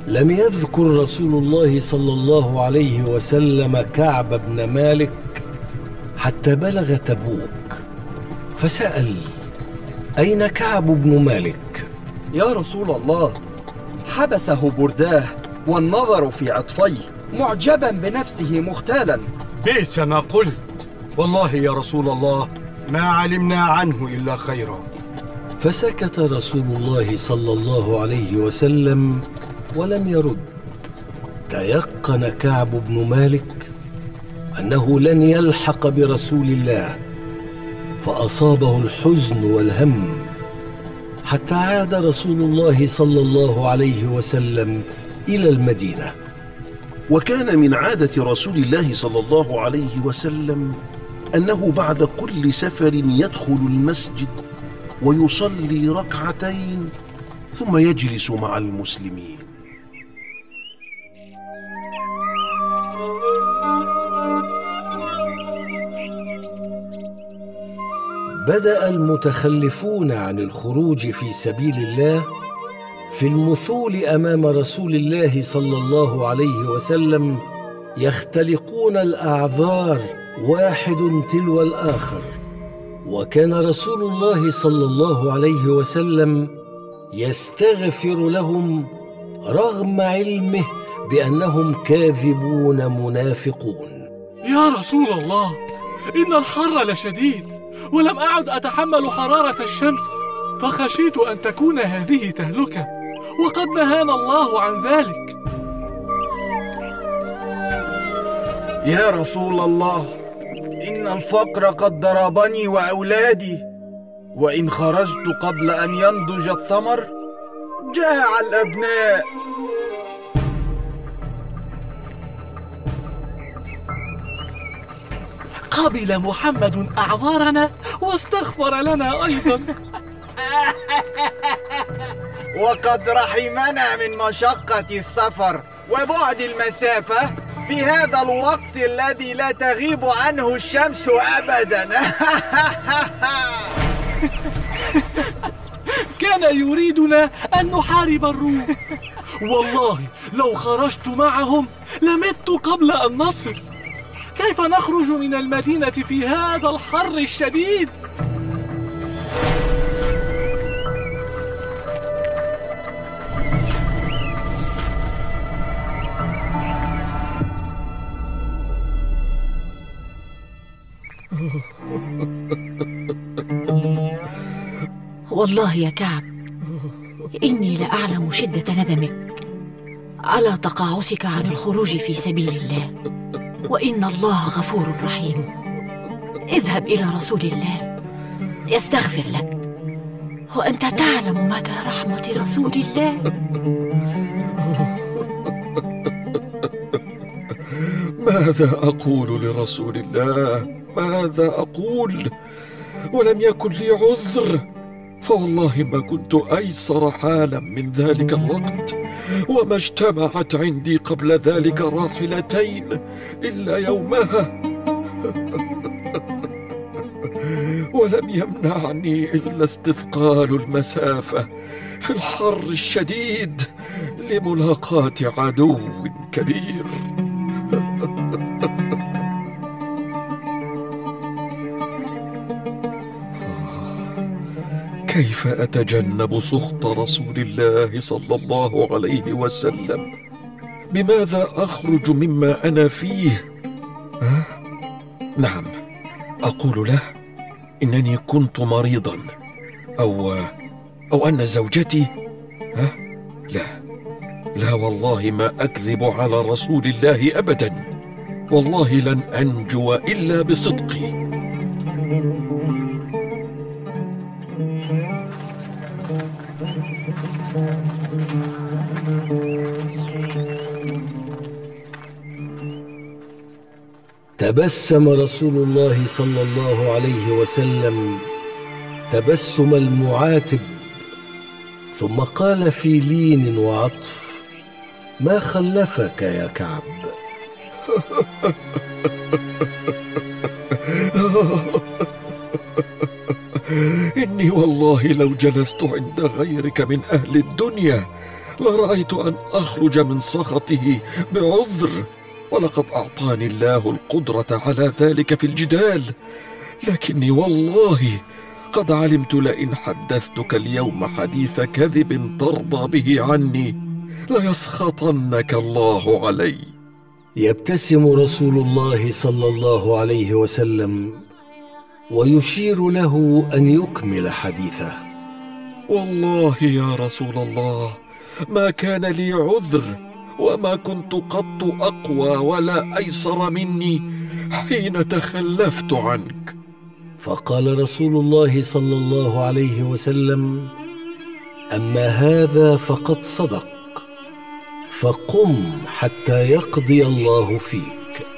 لم يذكر رسول الله صلى الله عليه وسلم كعب بن مالك حتى بلغ تبوك، فسأل: أين كعب بن مالك؟ يا رسول الله، حبسه برداه والنظر في عطفيه، معجبا بنفسه مختالا. بئس ما قلت، والله يا رسول الله ما علمنا عنه إلا خيرا. فسكت رسول الله صلى الله عليه وسلم ولم يرد. تيقن كعب بن مالك أنه لن يلحق برسول الله، فأصابه الحزن والهم، حتى عاد رسول الله صلى الله عليه وسلم إلى المدينة. وكان من عادة رسول الله صلى الله عليه وسلم أنه بعد كل سفر يدخل المسجد ويصلي ركعتين ثم يجلس مع المسلمين. بدأ المتخلفون عن الخروج في سبيل الله في المثول أمام رسول الله صلى الله عليه وسلم يختلقون الأعذار واحد تلو الآخر، وكان رسول الله صلى الله عليه وسلم يستغفر لهم رغم علمه بأنهم كاذبون منافقون. يا رسول الله، إن الحر لشديد، ولم أعد أتحمل حرارة الشمس، فخشيت أن تكون هذه تهلكة، وقد نهانا الله عن ذلك. يا رسول الله، إن الفقر قد ضربني وأولادي، وإن خرجت قبل أن ينضج الثمر جاع الأبناء. قبل محمد أعذارنا واستغفر لنا أيضا. وقد رحمنا من مشقة السفر وبعد المسافة في هذا الوقت الذي لا تغيب عنه الشمس أبدا. كان يريدنا أن نحارب الروم، والله لو خرجت معهم لمت قبل أن نصل. كيف نخرج من المدينة في هذا الحر الشديد؟ والله يا كعب، إني لأعلم شدة ندمك على تقاعسك عن الخروج في سبيل الله، وإن الله غفور رحيم. اذهب إلى رسول الله يستغفر لك، وأنت تعلم مدى رحمة رسول الله. ماذا أقول لرسول الله؟ ماذا أقول؟ ولم يكن لي عذر، فوالله ما كنت أيسر حالا من ذلك الوقت، وما اجتمعت عندي قبل ذلك راحلتين إلا يومها، ولم يمنعني إلا استثقال المسافة في الحر الشديد لملاقاة عدو كبير. كيف أتجنب سخط رسول الله صلى الله عليه وسلم؟ بماذا أخرج مما أنا فيه؟ نعم، أقول له إنني كنت مريضا، أو أن زوجتي. لا والله ما أكذب على رسول الله أبدا، والله لن أنجو إلا بصدقي. تبسم رسول الله صلى الله عليه وسلم تبسم المعاتب، ثم قال في لين وعطف: ما خلفك يا كعب؟ إني والله لو جلست عند غيرك من أهل الدنيا ما رأيت أن أخرج من سخطه بعذر، ولقد أعطاني الله القدرة على ذلك في الجدال، لكني والله قد علمت لئن حدثتك اليوم حديث كذب ترضى به عني ليسخطنك الله علي. يبتسم رسول الله صلى الله عليه وسلم ويشير له أن يكمل حديثه. والله يا رسول الله ما كان لي عذر، وما كنت قط أقوى ولا أيسر مني حين تخلفت عنك. فقال رسول الله صلى الله عليه وسلم: أما هذا فقد صدق، فقم حتى يقضي الله فيك.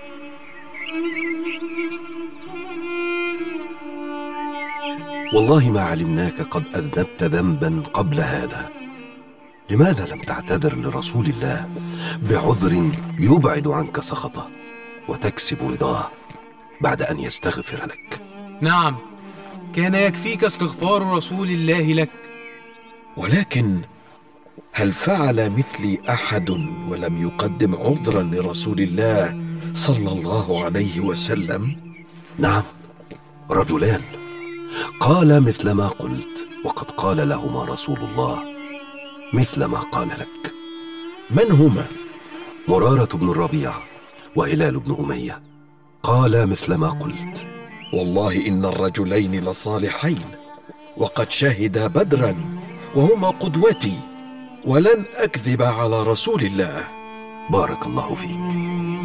والله ما علمناك قد أذنبت ذنبا قبل هذا. لماذا لم تعتذر لرسول الله بعذر يبعد عنك سخطه وتكسب رضاه بعد أن يستغفر لك؟ نعم، كان يكفيك استغفار رسول الله لك. ولكن هل فعل مثلي أحد ولم يقدم عذرا لرسول الله صلى الله عليه وسلم؟ نعم، رجلان قال مثل ما قلت، وقد قال لهما رسول الله مثل ما قال لك. من هما؟ مرارة بن الربيع وهلال بن أمية. قال مثل ما قلت. والله إن الرجلين لصالحين، وقد شهدا بدرا، وهما قدوتي، ولن أكذب على رسول الله. بارك الله فيك.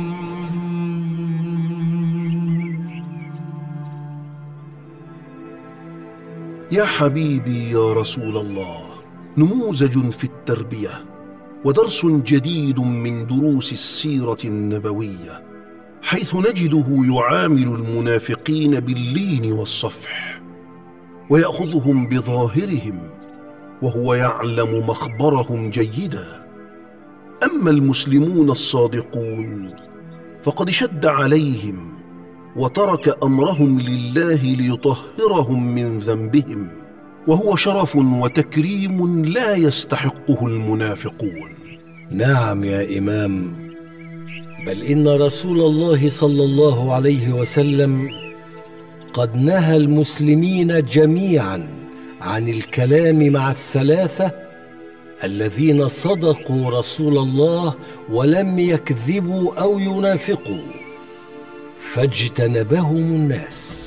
يا حبيبي يا رسول الله، نموذج في التربية ودرس جديد من دروس السيرة النبوية، حيث نجده يعامل المنافقين باللين والصفح ويأخذهم بظاهرهم وهو يعلم مخبرهم جيدا. أما المسلمون الصادقون فقد شد عليهم وترك أمرهم لله ليطهرهم من ذنبهم، وهو شرف وتكريم لا يستحقه المنافقون. نعم يا إمام، بل إن رسول الله صلى الله عليه وسلم قد نهى المسلمين جميعا عن الكلام مع الثلاثة الذين صدقوا رسول الله ولم يكذبوا أو ينافقوا، فاجتنبهم الناس.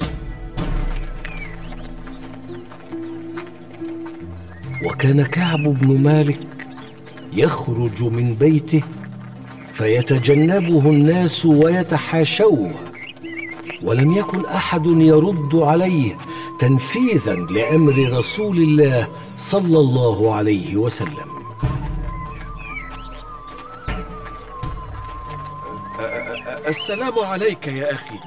وكان كعب بن مالك يخرج من بيته فيتجنبه الناس ويتحاشوه، ولم يكن أحد يرد عليه تنفيذا لأمر رسول الله صلى الله عليه وسلم. السلام عليك يا أخي.